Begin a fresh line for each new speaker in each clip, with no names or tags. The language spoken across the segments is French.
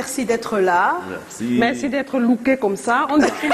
merci d'être là.
Merci.
Merci d'être looké comme ça. On décrit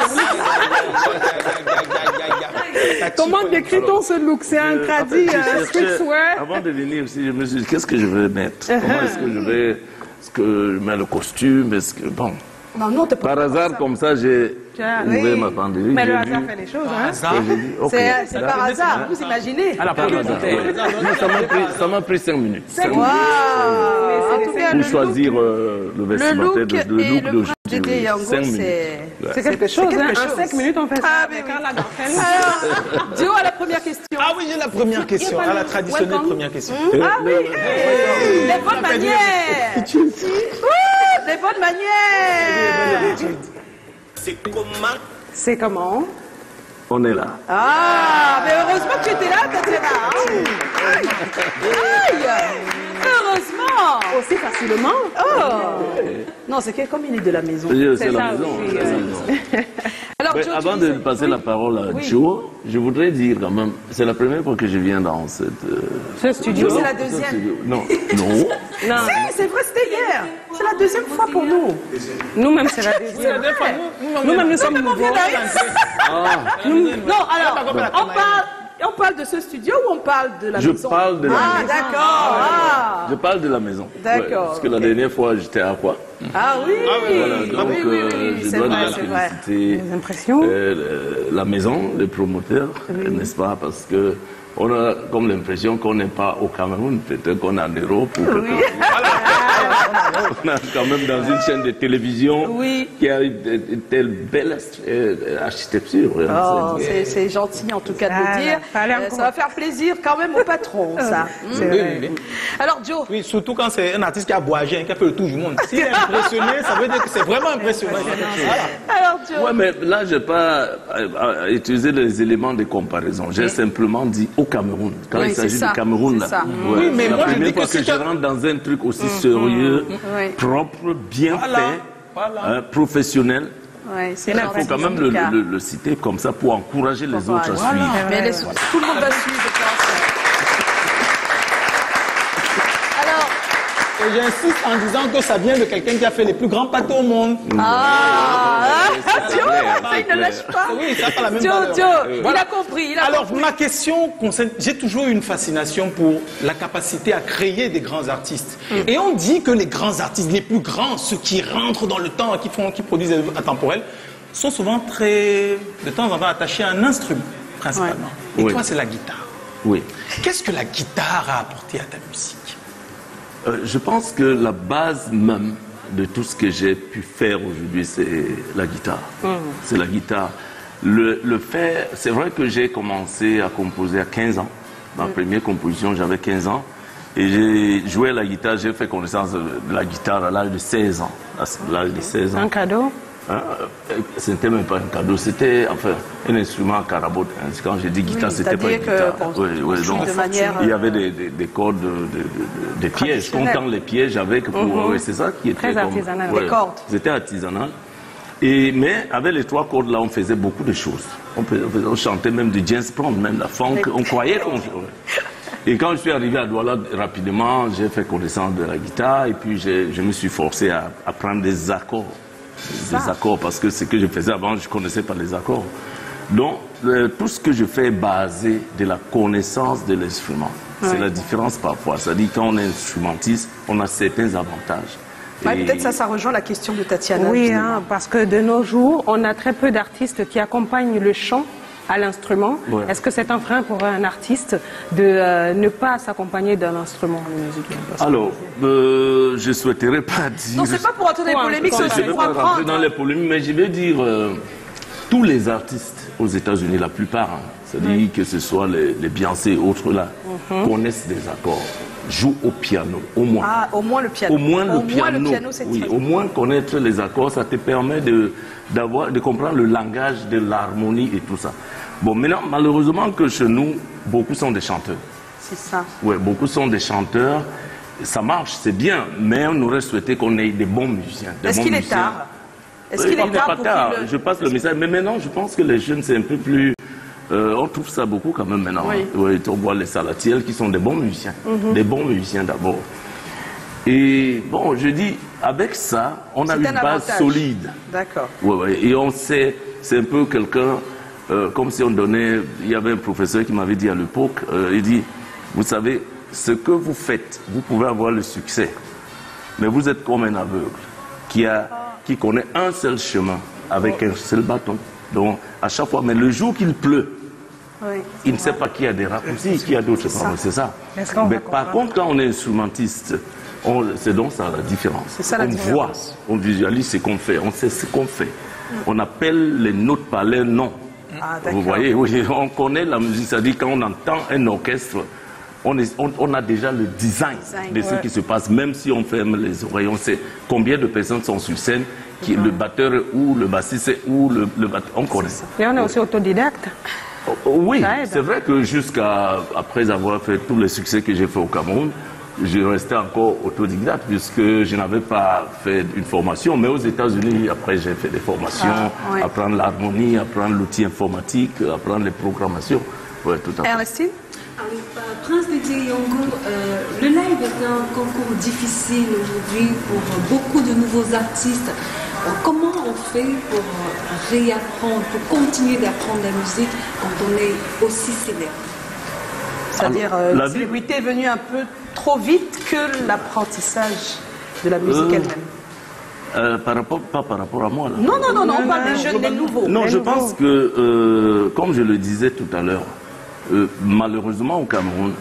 Comment décrit-on ce look? C'est un tradit streetwear.
Avant de venir ici, je me suis dit, qu'est-ce que je vais mettre? Comment est-ce que je vais... Est-ce que je mets le costume? Est-ce que... Bon.
Non, non, t'es pas
Par hasard, comme ça, j'ai ouvert ma penderie.
Mais le hasard fait les choses, hein?
C'est par hasard, vous imaginez?
Par hasard, oui. Ça m'a pris 5 minutes.
Waouh! En tout cas,
pour choisir le vestimentaire, le look d'aujourd'hui. 5 minutes.
C'est quelque chose, hein? En 5 minutes, on fait ça.
Ah, mais oui. Alors, Dio a la première question.
Ah oui, j'ai la première question. À la traditionnelle première question.
Ah oui, les bonnes manières. Les bonnes manières.
C'est comment?
On est là.
Ah, mais heureusement que tu étais là, Tatiana. Aïe. Heureusement.
Aussi facilement.
Oh. Non, c'est comme il est de la maison.
C'est la maison.
Alors, Joe,
avant de passer la parole à Joe, je voudrais dire quand même, c'est la première fois que je viens dans
ce studio.
C'est la deuxième.
Non.
Si, c'est vrai, c'était hier. C'est la deuxième fois pour nous.
Nous-mêmes, c'est la deuxième. Nous-mêmes, nous sommes nouveaux.
Non, alors, on parle de ce studio ou on parle de la maison?
Je parle de la maison.
Ah, d'accord.
Je parle de la maison.
D'accord.
Parce que la dernière fois, j'étais à quoi?
Ah oui.
Voilà, donc, je dois féliciter la maison, les promoteurs, n'est-ce pas? Parce que on a comme l'impression qu'on n'est pas au Cameroun, peut-être qu'on est en Europe ou quelque chose. On est quand même dans une chaîne de télévision qui a une telle belle architecture.
Oh, c'est gentil en tout cas de le dire. Ça va faire plaisir quand même au patron, ça.
Oui.
Alors Joe.
Oui, surtout quand c'est un artiste qui a bougé, qui a fait le tour du monde. S'il est impressionné, ça veut dire que c'est vraiment impressionnant.
Alors Joe.
Ouais, mais là, je n'ai pas utilisé les éléments de comparaison. J'ai simplement dit au Cameroun. Quand il s'agit du Cameroun, là.
Oui, mais
la
moi,
première fois que je rentre dans un truc aussi sérieux, propre, bien fait, professionnel.
Ouais,
il faut quand même le citer comme ça pour encourager les autres à suivre.
Mais tout le monde va suivre, je pense.
Et j'insiste en disant que ça vient de quelqu'un qui a fait les plus grands pâtés au monde.
Il ne lâche pas.
Oui, ça n'a pas la même valeur.
Il a compris.
Alors, ma question concerne... J'ai toujours eu une fascination pour la capacité à créer des grands artistes. Et on dit que les grands artistes, les plus grands, ceux qui rentrent dans le temps, qui produisent des œuvres intemporelles, sont souvent de temps en temps attachés à un instrument, principalement. Et toi, c'est la guitare.
Oui.
Qu'est-ce que la guitare a apporté à ta musique?
Je pense que la base même de tout ce que j'ai pu faire aujourd'hui, c'est la guitare. C'est la guitare. Le fait, c'est vrai que j'ai commencé à composer à 15 ans. Ma première composition, j'avais 15 ans. Et j'ai joué à la guitare, j'ai fait connaissance de la guitare à l'âge de 16 ans. À l'âge de 16 ans.
Un cadeau?
Ce n'était même pas un cadeau, c'était enfin un instrument à carabote. Quand j'ai dit guitare, c'était pas une guitare. Donc, il y avait des cordes, des pièges, on tend les pièges avec. C'est ça qui était
très artisanal.
Des cordes.
C'était artisanal. Mais avec les 3 cordes là, on faisait beaucoup de choses. On chantait même du James Brown, même la funk. On croyait qu'on jouait. Et quand je suis arrivé à Douala, rapidement, j'ai fait connaissance de la guitare et puis je me suis forcé à prendre des accords. Des accords, parce que ce que je faisais avant, je ne connaissais pas les accords. Donc, tout ce que je fais est basé de la connaissance de l'instrument. C'est la différence parfois. C'est-à-dire, quand on est instrumentiste, on a certains avantages.
Peut-être ça rejoint la question de Tatiana.
Oui, parce que de nos jours, on a très peu d'artistes qui accompagnent le chant à l'instrument. Est-ce que c'est un frein pour un artiste de ne pas s'accompagner d'un instrument musical?
Alors, je ne souhaiterais pas dire...
Non, c'est pas pour entrer dans les polémiques, c'est aussi pour apprendre.
Je ne vais pas rentrer dans les polémiques, mais je vais dire, tous les artistes aux États-Unis, la plupart, c'est-à-dire que ce soit les Beyoncé et autres là, connaissent des accords, jouent au piano, au moins.
Ah, au moins le piano.
Au moins le piano,
c'est
oui, au moins connaître les accords, ça te permet de comprendre le langage de l'harmonie et tout ça. Bon, maintenant, malheureusement que chez nous, beaucoup sont des chanteurs.
C'est ça.
Oui, beaucoup sont des chanteurs. Ça marche, c'est bien, mais on aurait souhaité qu'on ait des bons musiciens.
Est-ce qu'il est tard? Est-ce qu'il est tard pour
Je passe le message, mais maintenant, je pense que les jeunes, c'est un peu plus... on trouve ça beaucoup quand même maintenant. Oui, on voit les Salatiel qui sont des bons musiciens. Des bons musiciens d'abord. Et bon, je dis, avec ça, on a une base solide.
D'accord.
Ouais, et on sait, c'est un peu quelqu'un, comme si on donnait, il y avait un professeur qui m'avait dit à l'époque, il dit, vous savez, ce que vous faites, vous pouvez avoir le succès, mais vous êtes comme un aveugle qui connaît un seul chemin avec un seul bâton. Donc, à chaque fois, mais le jour qu'il pleut, il ne sait pas qui a des raccourcis, qui a d'autres. C'est ça. Mais par contre, quand on est instrumentiste, c'est donc ça la différence.
Ça,
voit, on visualise ce qu'on fait, on sait ce qu'on fait. On appelle les notes par leurs noms. Vous voyez, oui, on connaît la musique, c'est-à-dire quand on entend un orchestre, on a déjà le design de ce qui se passe, même si on ferme les oreilles, on sait combien de personnes sont sur scène, le batteur est où, le bassiste est où, le batteur, on connaît.
Et on est aussi autodidacte.
Oui, c'est vrai que après avoir fait tous les succès que j'ai fait au Cameroun, je restais encore autodidacte puisque je n'avais pas fait une formation. Mais aux États-Unis, après, j'ai fait des formations, apprendre l'harmonie, apprendre l'outil informatique, apprendre les programmations. Oui, tout à fait.
Ernestine?
Prince Didier Yongo, le live est un concours difficile aujourd'hui pour beaucoup de nouveaux artistes. Comment on fait pour réapprendre, pour continuer d'apprendre la musique quand on est aussi célèbre?
C'est-à-dire, la célébrité est venue un peu trop vite que l'apprentissage de la musique elle-même.
Pas par rapport à moi. Là.
Non, on parle des jeunes, des nouveaux.
Non, je pense que, comme je le disais tout à l'heure, malheureusement au Cameroun,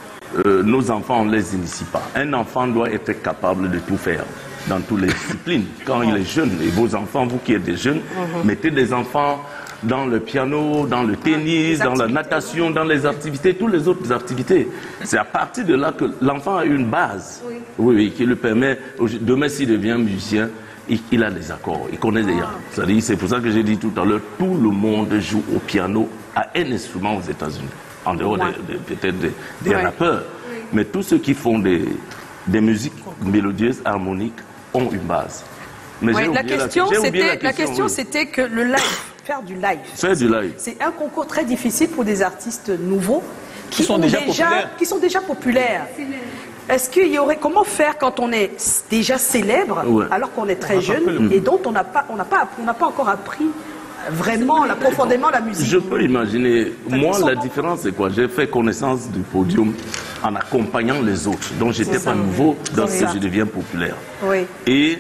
nos enfants, on ne les initie pas. Un enfant doit être capable de tout faire dans toutes les disciplines. Quand il est jeune, et vos enfants, vous qui êtes des jeunes, mettez des enfants dans le piano, dans le tennis, dans la natation, dans les activités, toutes les autres activités. C'est à partir de là que l'enfant a une base, qui lui permet, demain s'il devient musicien, il a les accords, il connaît déjà. C'est pour ça que j'ai dit tout à l'heure, tout le monde joue au piano à un instrument aux États-Unis, en dehors peut-être des rappeurs. Mais tous ceux qui font des musiques mélodieuses, harmoniques, ont une base. Mais
la question, c'était que le live, faire du live, c'est un concours très difficile pour des artistes nouveaux qui sont déjà populaires. Est-ce qu'il y aurait comment faire quand on est déjà célèbre, alors qu'on est très jeune et dont on n'a pas encore appris vraiment profondément la musique?
Je peux imaginer. Moi, la différence, c'est quoi? J'ai fait connaissance du podium en accompagnant les autres. Donc, je n'étais pas nouveau lorsque je deviens populaire. Et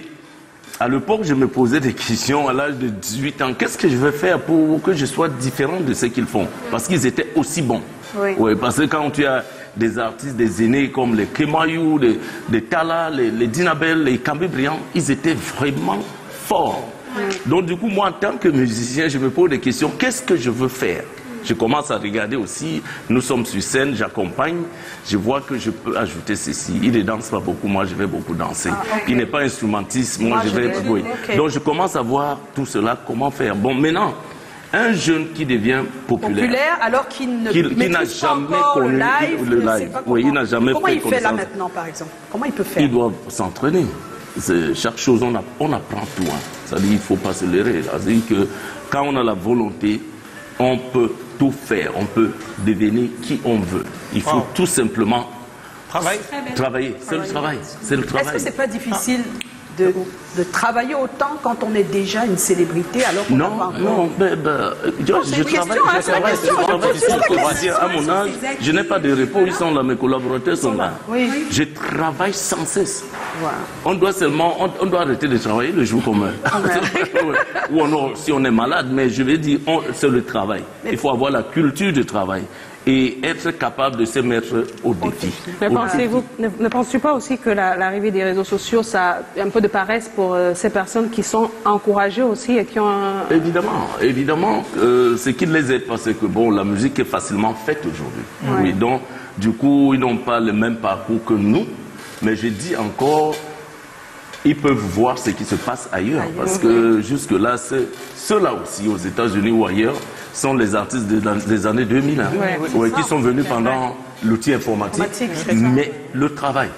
à l'époque, je me posais des questions à l'âge de 18 ans. Qu'est-ce que je vais faire pour que je sois différent de ce qu'ils font? Parce qu'ils étaient aussi bons. Parce que quand tu as des artistes, des aînés comme les Kemayou, les Tala, les Dinabel, les Kambi Briand, ils étaient vraiment forts. Donc du coup, moi, en tant que musicien, je me pose des questions. Qu'est-ce que je veux faire? Je commence à regarder aussi. Nous sommes sur scène, j'accompagne. Je vois que je peux ajouter ceci. Il ne danse pas beaucoup, moi je vais beaucoup danser. Il n'est pas instrumentiste, moi je vais jouer. Donc je commence à voir tout cela, comment faire. Bon, maintenant, un jeune qui devient populaire
alors qu'il n'a
jamais connu le live. Il n'a jamais
Comment
fait
il fait là maintenant, par exemple? Comment il peut faire?
Il doit s'entraîner. Chaque chose, on apprend tout. C'est-à-dire qu'il ne faut pas se leurrer. C'est-à-dire que quand on a la volonté, on peut tout faire. On peut devenir qui on veut. Il faut tout simplement travailler. C'est le travail.
Est-ce que ce n'est pas difficile de travailler autant quand on est déjà une célébrité alors qu'on n'a pas
Non, je travaille. À mon âge, je n'ai pas de repos. Ils sont là, mes collaborateurs sont là. Je travaille sans cesse. On doit arrêter de travailler le jour qu'on meurt. Ou si on est malade, mais je vais dire, c'est le travail. Il faut avoir la culture du travail et être capable de se mettre au défi.
Ne pensez-vous pas aussi que l'arrivée des réseaux sociaux, ça a un peu de paresse pour ces personnes qui sont encouragées aussi et qui ont
Évidemment, ce qui les aide, parce que la musique est facilement faite aujourd'hui. Donc, du coup, ils n'ont pas le même parcours que nous, mais je dis encore, ils peuvent voir ce qui se passe ailleurs, parce que jusque-là, ceux-là aussi, aux États-Unis ou ailleurs, sont les artistes des années 2000, qui sont venus pendant l'outil informatique, mais le travail,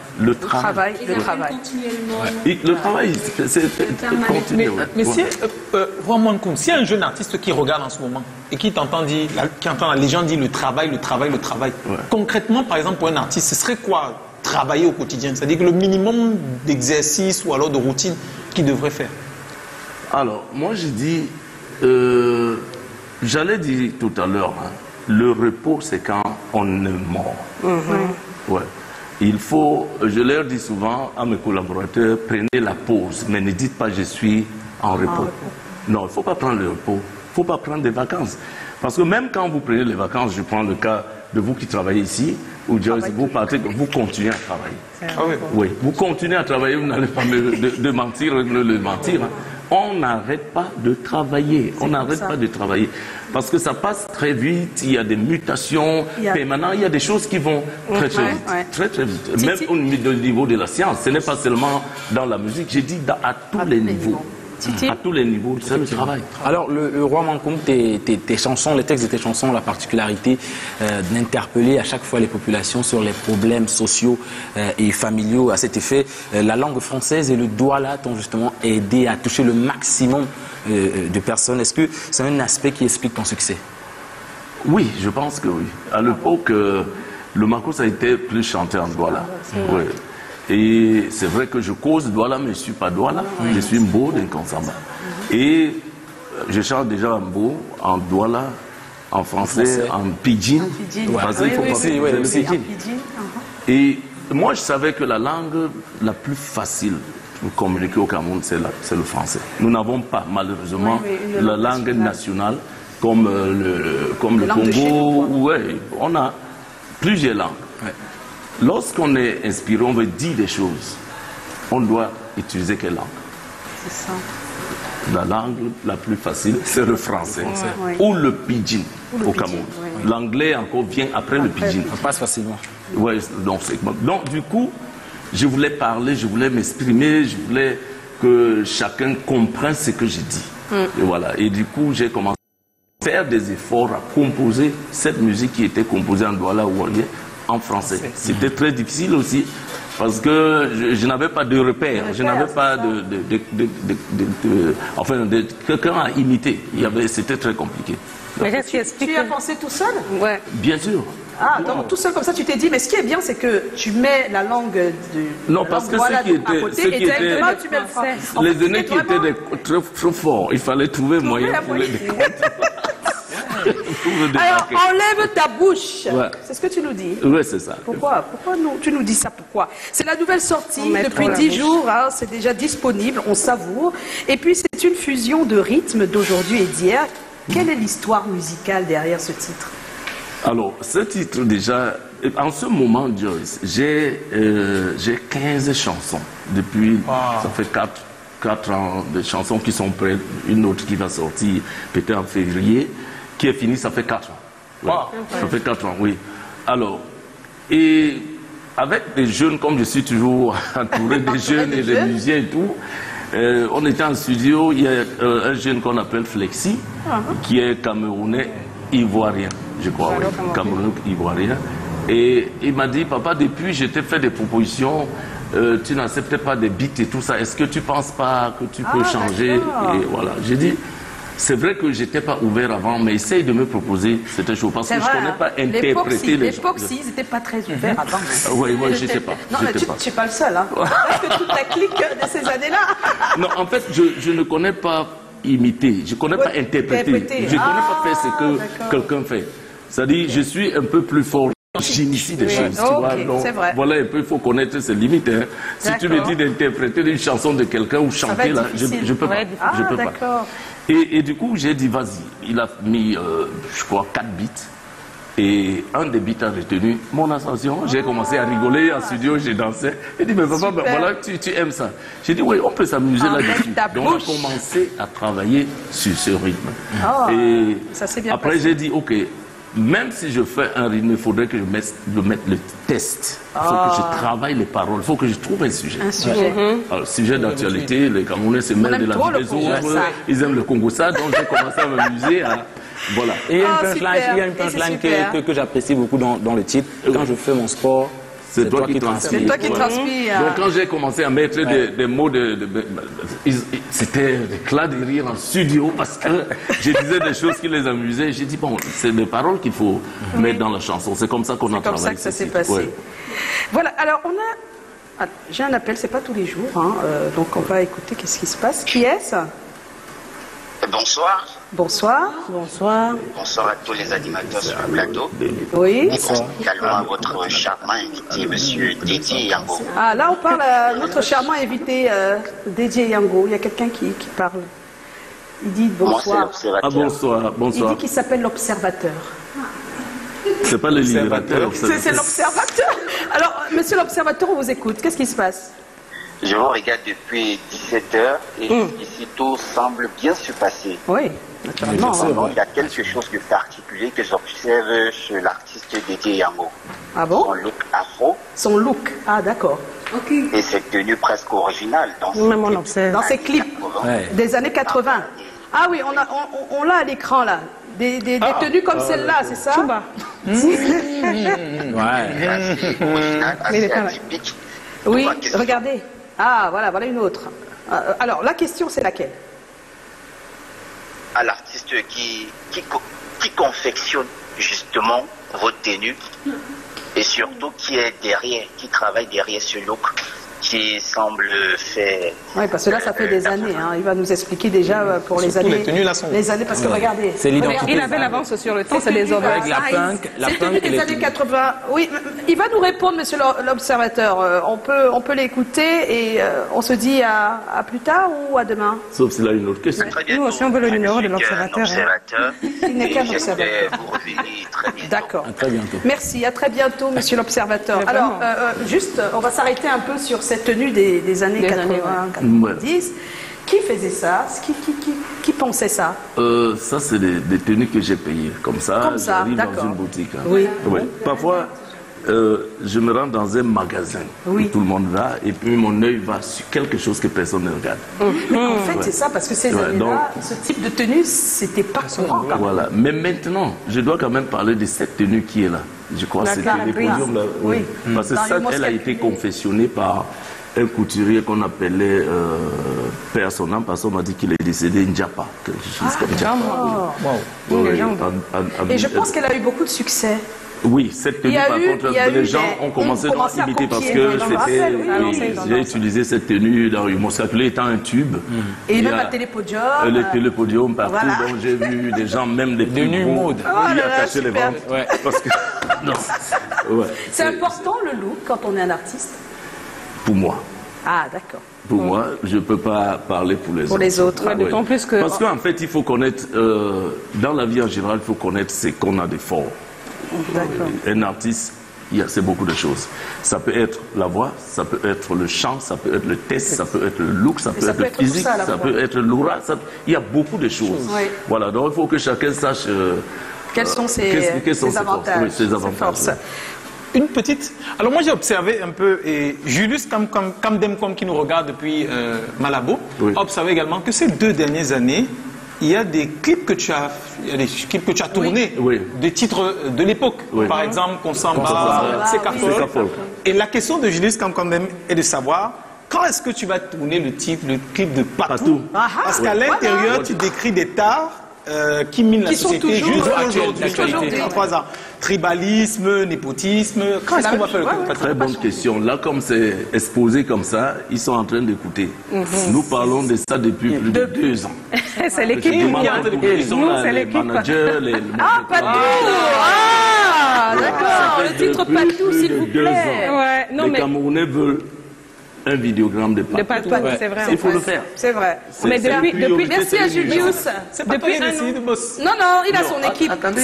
c'est continuel.
Mais si un jeune artiste qui regarde en ce moment et qui entend la légende dire le travail, concrètement, par exemple, pour un artiste, ce serait quoi travailler au quotidien? C'est-à-dire que le minimum d'exercice ou alors de routine qu'il devrait faire?
Alors, moi je dis, j'allais dire tout à l'heure, hein, le repos c'est quand on est mort. Ouais. Il faut, je leur dis souvent à mes collaborateurs, prenez la pause, mais ne dites pas je suis en repos. Non, il ne faut pas prendre le repos, il ne faut pas prendre des vacances. Parce que même quand vous prenez les vacances, je prends le cas de vous qui travaillez ici, ou Joyce, vous partez, vous continuez à travailler. Oui, vous continuez à travailler, vous n'allez pas me mentir, le mentir. Hein. On n'arrête pas de travailler, on n'arrête pas de travailler. Parce que ça passe très vite, il y a des mutations permanentes, il y a des choses qui vont très très vite. Très très vite. Même au niveau de la science, ce n'est pas seulement dans la musique, j'ai dit à tous les niveaux. À tous les niveaux, c'est le travail.
Alors, le roi Mankoum, tes chansons, les textes de tes chansons ont la particularité d'interpeller à chaque fois les populations sur les problèmes sociaux et familiaux. À cet effet, la langue française et le douala t'ont justement aidé à toucher le maximum de personnes. Est-ce que c'est un aspect qui explique ton succès?
Oui, je pense que oui. À l'époque, le Makos a été plus chanté en douala. Oui. Et c'est vrai que je cause douala, mais je ne suis pas douala. Je suis Mbo d'Inkansamba. Et je chante déjà en Mbo, en douala, en français, en pidgin. Et moi, je savais que la langue la plus facile pour communiquer au Cameroun, c'est le français. Nous n'avons pas, malheureusement, la langue nationale comme le Congo. Ouais, on a plusieurs langues. Lorsqu'on est inspiré, on veut dire des choses. On doit utiliser quelle langue? C'est ça. La langue la plus facile, c'est le français. Ou le pidgin au Cameroun. L'anglais encore vient après le pidgin.
Ça passe facilement.
Ouais, donc du coup, je voulais parler, je voulais m'exprimer, je voulais que chacun comprenne ce que j'ai dit. Et voilà. Et du coup, j'ai commencé à faire des efforts à composer cette musique qui était composée en douala ou en français. C'était très difficile aussi parce que je n'avais pas de repères, je n'avais pas de quelqu'un à imiter. C'était très compliqué.
Mais qu'est-ce qui explique? Tu as pensé tout seul?
Ouais. Bien sûr.
Ah, donc tout seul comme ça, tu t'es dit, mais ce qui est bien, c'est que tu mets la langue de.
Non, parce que ceux qui étaient les aînés qui étaient trop forts, il fallait trouver moyen pour les
Alors, enlève ta bouche. C'est ce que tu nous dis.
Oui, c'est ça.
Pourquoi tu nous dis ça? Pourquoi? C'est la nouvelle sortie depuis 10 jours. Hein, c'est déjà disponible. On savoure. Et puis, c'est une fusion de rythmes d'aujourd'hui et d'hier. Quelle est l'histoire musicale derrière ce titre?
Alors, ce titre, déjà, en ce moment, Joyce, j'ai 15 chansons. Depuis, ça fait 4 ans de chansons qui sont prêtes. Une autre qui va sortir peut-être en février. Qui est fini, ça fait 4 ans. Ouais. Ça fait 4 ans, oui. Alors, et avec des jeunes, comme je suis toujours entouré des jeunes et des musiciens et tout, on était en studio, il y a un jeune qu'on appelle Flexi, qui est camerounais ivoirien, je crois, camerounais ivoirien. Et il m'a dit, papa, depuis je t'ai fait des propositions, tu n'acceptais pas des beats et tout ça, est-ce que tu ne penses pas que tu peux changer? Et voilà, j'ai dit... C'est vrai que je n'étais pas ouvert avant, mais essaye de me proposer cette chose. Parce que je ne connais pas interpréter les choses.
L'époque, ils n'étaient pas très ouverts avant.
Oui, je ne sais pas.
Non, mais tu n'es pas le seul. Hein. Parce que toute la clique de ces années-là.
Non, en fait, je ne connais pas imiter. Je ne connais pas interpréter. Je ne connais pas faire ce que quelqu'un fait. C'est-à-dire, je suis un peu plus fort. J'initie des choses, tu vois. Donc, voilà un peu, il faut connaître ses limites. Hein. Si tu me dis d'interpréter une chanson de quelqu'un ou chanter, là, je ne peux pas. Je peux pas. Et du coup, j'ai dit, vas-y. Il a mis, je crois, 4 beats. Et un des beats a retenu mon ascension. J'ai commencé à rigoler en studio, j'ai dansé. Il dit, mais papa, voilà, tu aimes ça. J'ai dit, oui, on peut s'amuser là-dessus. Donc, on a commencé à travailler sur ce rythme. Et
ça s'est bien
après, j'ai dit, OK, même si je fais un rythme, il faudrait que je mette le test. Il faut que je travaille les paroles. Il faut que je trouve un sujet. Alors, sujet d'actualité, les Camerounais se mêlent de la vie des autres. Ils aiment le Congo ça. Donc, j'ai commencé à m'amuser. Voilà.
Et il y a une punchline que j'apprécie beaucoup dans le titre. Quand je fais mon sport,
C'est toi qui transpires.
C'est toi qui transpires.
Donc quand j'ai commencé à mettre des mots c'était des éclats de rire en studio parce que je disais des choses qui les amusaient. J'ai dit, bon, c'est des paroles qu'il faut mettre dans la chanson. C'est comme ça qu'on a travaillé.
C'est comme ça que ça s'est passé. Ouais. Voilà, alors on a... Ah, j'ai un appel, c'est pas tous les jours, hein, donc on va écouter qu'est-ce qui se passe. Qui est-ce?
Bonsoir.
Bonsoir.
Bonsoir.
Bonsoir à tous les animateurs sur le plateau.
Oui.
Et également à votre charmant invité, monsieur Didier Yango.
Ah, là on parle à notre charmant invité, Didier Yango. Il y a quelqu'un qui parle. Il dit bonsoir.
Moi,
ah, bonsoir, bonsoir.
Il dit qu'il s'appelle l'observateur.
C'est pas le libérateur.
C'est l'observateur. Alors, monsieur l'observateur, on vous écoute. Qu'est-ce qui se passe?
Je vous regarde depuis 17h et ici tout semble bien se passer.
Oui, naturellement.
Il y a quelque chose de particulier que j'observe chez l'artiste Didier Yango.
Ah bon?
Son look afro.
Son look, ah d'accord.
Okay.
Et cette tenue presque originale dans
ses clips des années 80. Ah oui, on l'a à l'écran là. Des tenues comme celle-là, c'est ça? Oui, regardez. Ah, voilà une autre. Alors, la question, c'est laquelle?
À l'artiste qui confectionne justement vos tenues et surtout qui est derrière, qui travaille derrière ce look, qui semble faire...
Oui, parce que là, ça fait des années. Hein. Il va nous expliquer déjà pour les années...
Les tenues, là, sont...
Les années, parce que regardez...
C'est l'identité.
Il avait l'avance sur le temps, c'est des hommes.
Avec la punk,
c'est tenu des années 80. Oui, il va nous répondre, monsieur l'observateur. On peut l'écouter et on se dit à plus tard ou à demain?
Sauf s'il a une autre question.
Nous aussi, on veut le numéro de l'observateur.
Il n'est qu'un observateur. D'accord. À très bientôt. Merci, à très bientôt, monsieur l'observateur. Alors, juste, on va s'arrêter un peu sur cette tenue des années 80-90. Qui faisait ça? Qui pensait ça?
Ça, c'est des tenues que j'ai payées. Comme ça, j'arrive dans une boutique. Hein.
Oui.
Parfois, je me rends dans un magasin où tout le monde va et puis mon œil va sur quelque chose que personne ne regarde.
En fait, c'est ça, parce que ces années-là, ce type de tenue, c'était pas courant.
Voilà. Mais maintenant, je dois quand même parler de cette tenue qui est là. Je crois que c'était les podiums là. Oui. Parce que ça, elle a été confectionnée par un couturier qu'on appelait Père Sonam, parce qu'on m'a dit qu'il est décédé Njapa, quelque chose comme Njapa.
Et je pense qu'elle a eu beaucoup de succès.
Oui, cette tenue, par contre, les gens ont commencé à imiter parce que c'était. J'ai utilisé cette tenue dans mon circuit étant un tube.
Et même à Télépodium.
Le Télépodium partout, donc j'ai vu des gens, même des
tenues mode.
Qui attachaient les ventes. Parce que.
C'est important le look quand on est un artiste?
Pour moi.
Ah, d'accord.
Pour moi, je ne peux pas parler pour les autres.
Pour les autres,
d'autant plus que...
Parce qu'en fait, il faut connaître, dans la vie en général, il faut connaître ce qu'on a de fort. Un artiste, c'est beaucoup de choses. Ça peut être la voix, ça peut être le chant, ça peut être le texte, ça peut être le look, ça peut être le physique, ça peut être l'aura. Il y a beaucoup de choses. Oui. Voilà, donc il faut que chacun sache...
quels sont ses avantages.
Oui, ses avantages.
Une petite... Alors moi j'ai observé un peu, et Julius Kamdemkom qui nous regarde depuis Malabo, a observé également que ces 2 dernières années, il y a des clips que tu as, tournés, des titres de l'époque. Par exemple, Konsamba, Sekafol. Et la question de Julius Kamdem est de savoir quand est-ce que tu vas tourner le clip de Patou. Parce qu'à l'intérieur, tu décris des tares qui minent la société jusqu'à aujourd'hui, 33 ans. Tribalisme, népotisme, quand est-ce qu'on va faire le
Très bonne question. Là, comme c'est exposé comme ça, ils sont en train d'écouter. Nous parlons de ça depuis plus de 2 ans.
C'est l'équipe qui
sont les managers, les...
Ah, Patou! Ah, d'accord, le titre Patou, s'il vous plaît.
Les Camerounais veulent un vidéogramme de Patou.
C'est vrai.
Il faut le faire.
C'est vrai.
Mais depuis
merci à Julius.
Depuis un an.
Non, il a son équipe.
Attendez.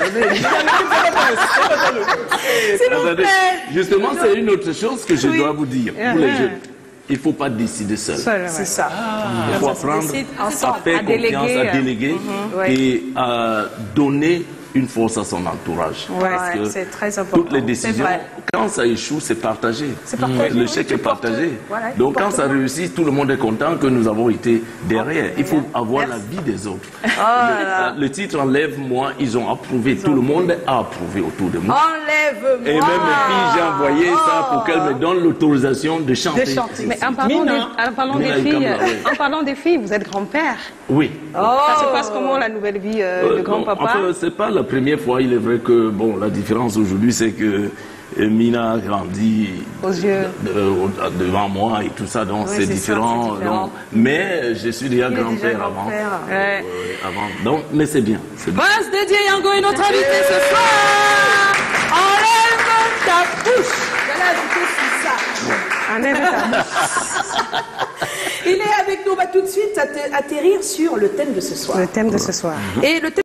Justement, c'est une autre chose que je dois vous dire. Pour les jeunes, il ne faut pas décider seul.
C'est ça.
Il faut apprendre à faire confiance, à déléguer et à donner une force à son entourage.
Ouais, c'est très important.
Toutes les décisions, quand ça échoue, c'est partagé. Le chèque est partagé. Voilà, donc quand ça réussit, tout le monde est content que nous avons été derrière. Il faut avoir la vie des autres. Le titre Enlève-moi, ils ont approuvé. Tout le monde a approuvé autour de moi.
Enlève-moi.
Et même mes filles, j'ai envoyé ça pour qu'elles me donnent l'autorisation de chanter.
Mais en parlant des filles, vous êtes grand-père.
Oui.
Ça se passe comment la nouvelle vie de grand-papa?
Enfin, c'est pas la première fois. Il est vrai que bon, la différence aujourd'hui, c'est que Mina a grandi
aux yeux
devant moi et tout ça, donc c'est différent. Donc, mais je suis déjà grand-père avant. Donc, mais c'est bien.
Prince Dédié Yango est notre invité ce soir. Enlève ta bouche. Enlève ta bouche. Il est avec nous. On va tout de suite atterrir sur le thème de ce soir.
Le thème de ce soir.
Et le thème